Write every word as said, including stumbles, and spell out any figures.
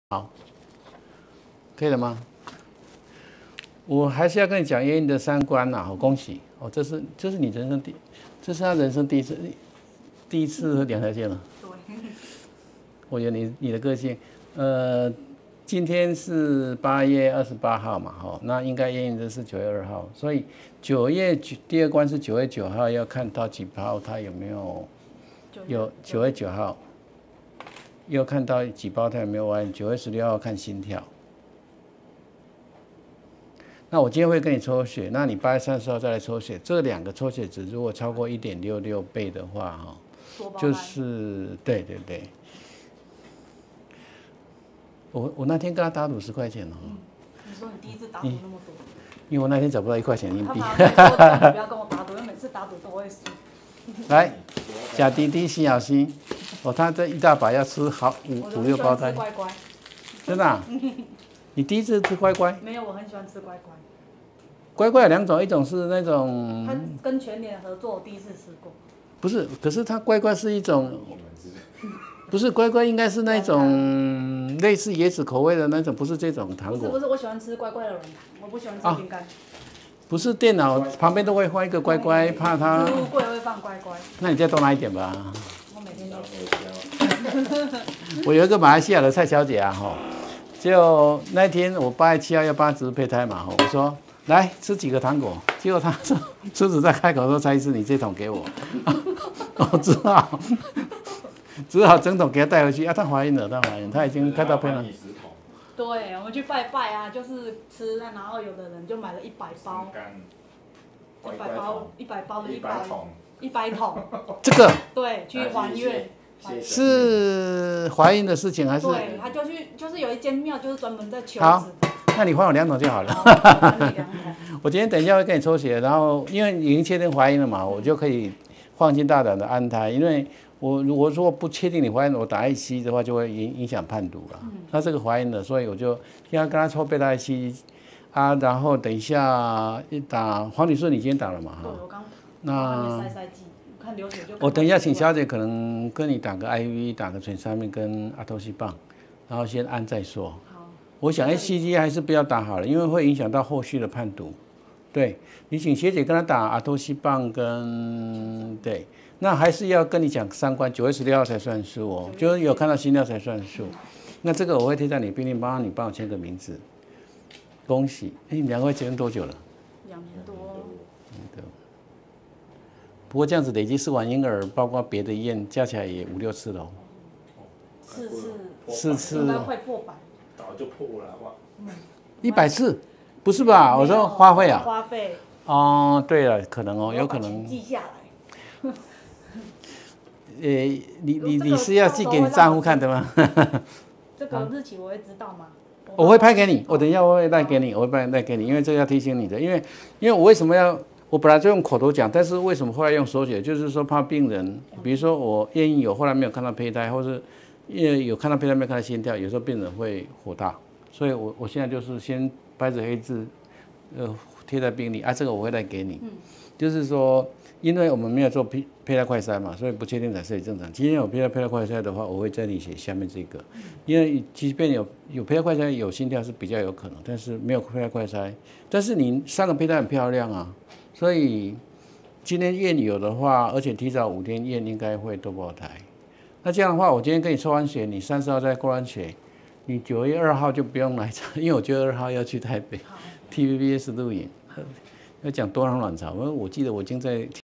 好，可以了吗？我还是要跟你讲验孕的三观呐，好，恭喜哦，这是这是你人生第，这是他人生第一次第一次两条线了。 对， 我觉得你你的个性，呃，今天是八月二十八号嘛，哈，那应该验孕的是九月二号，所以九月第二关是九月九号，要看到几号他有没有有九月九号。又看到几胞胎有没有完？九月十六号看心跳。那我今天会跟你抽血，那你八月三十号再来抽血。这两个抽血值如果超过一点六六倍的话，哈，就是对对对。我我那天跟他打赌十块钱哦。 嗯，你说你第一次打赌那么多？ 因为我那天找不到一块钱硬币。 他说不要跟我打赌，因为每次打赌都会输。 来，假滴滴新小心。哦，他这一大把要吃好五五六胞胎， 乖乖， 真的、啊？你第一次吃乖乖？ 没有，我很喜欢吃乖乖。 乖乖有两种，一种是那种， 他跟全联合作，我第一次吃过。 不是，可是它乖乖是一种，不是乖乖应该是那种类似椰子口味的那种，不是这种糖果。 不是不是，我喜欢吃乖乖的软糖，我不喜欢吃饼干。 不是电脑旁边都会放一个乖乖，怕它。 置物柜会放乖乖。 那你再多拿一点吧。 我每天都吃。 我有一个马来西亚的蔡小姐啊，哈，就那天我八月七号要帮她植入胚胎嘛，我说来吃几个糖果，结果她说狮子在开口说蔡医师你这桶给我，我只好只好整桶给她带回去啊，她怀孕了，她怀孕，她已经看到胚了。 对，我们去拜拜啊，就是吃，然后有的人就买了一百包，一百包，一百包的一百桶，一百桶。 这个对，去还愿。 是怀孕的事情还是？ 对，他就去，就是有一间庙，就是专门在求子。 好，那你还我两桶就好了。我今天等一下会跟你抽血，然后因为已经确定怀孕了嘛，我就可以放心大胆的安胎，因为。我如果如不确定你怀孕，我打 I C 的话就会影影响判读了。嗯、那这个怀孕了，所以我就要跟他抽贝塔 I C 啊，然后等一下一打黄体素，你今天打了嘛？ 对，我刚那塞塞剂，看流血就。 我等一下请小姐可能跟你打个 I V， 打个全沙面跟阿托西棒，然后先安再说。好。我想 A C G 还是不要打好了，因为会影响到后续的判读。对，你请学姐跟他打阿托西棒跟对。那还是要跟你讲三关，九月十六号才算数哦，就是有看到心跳才算数。那这个我会贴在你病历帮你帮我签个名字，恭喜！哎，你们两个会结婚多久了？ 两年多。 两年多。不过这样子累积试管婴儿，包括别的医院加起来也五六次了。 四次。 四次。 应该快破百。 早就破了，哇！ 一百次？不是吧？我说花费啊。 花费。 哦，对了，可能哦，有可能。 记下来。 呃，你你你是要寄给你丈夫看的吗？ 这个日期我会知道吗？ 我会拍给你，我等一下我会带给你，我会拍带给你，因为这个要提醒你的，因为因为我为什么要，我本来就用口头讲，但是为什么后来用手写，就是说怕病人，比如说我验孕有，后来没有看到胚胎，或是因为有看到胚胎没有看到心跳，有时候病人会火大，所以我我现在就是先白纸黑字，呃，贴在病历啊，这个我会带给你，就是说。因为我们没有做胚胚胎快筛嘛，所以不确定才是正常。今天有胚胎胚胎快筛的话，我会在你写下面这个，因为即便有有胚胎快筛有心跳是比较有可能，但是没有胚胎快筛，但是你三个胚胎很漂亮啊，所以今天验有的话，而且提早五天验应该会多胞胎。那这样的话，我今天跟你抽完血，你三十号再过完血，你九月二号就不用来因为我九月二号要去台北 T V B S 录影，要讲多囊卵巢，因为我记得我已经在。